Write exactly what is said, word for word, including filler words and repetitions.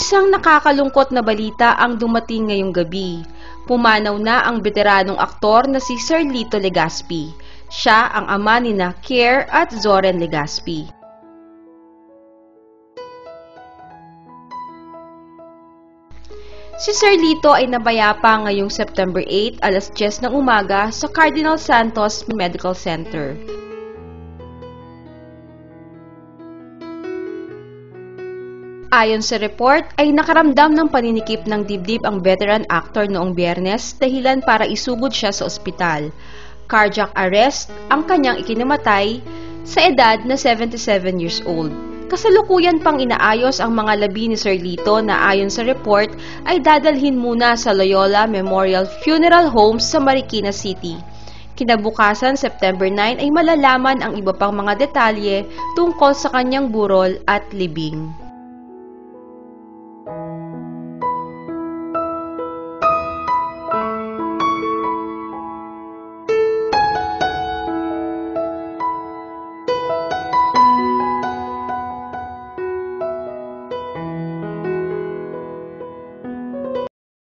Isang nakakalungkot na balita ang dumating ngayong gabi. Pumanaw na ang veteranong aktor na si Sir Lito Legazpi. Siya ang ama nina Kier at Zoren Legazpi. Si Sir Lito ay nabayapa ngayong September eight, alas diyes ng umaga sa Cardinal Santos Medical Center. Ayon sa report, ay nakaramdam ng paninikip ng dibdib ang veteran actor noong Biyernes dahilan para isugod siya sa ospital. Cardiac arrest ang kanyang ikinamatay sa edad na seventy-seven years old. Kasalukuyan pang inaayos ang mga labi ni Sir Lito na ayon sa report ay dadalhin muna sa Loyola Memorial Funeral Home sa Marikina City. Kinabukasan, September nine ay malalaman ang iba pang mga detalye tungkol sa kanyang burol at libing.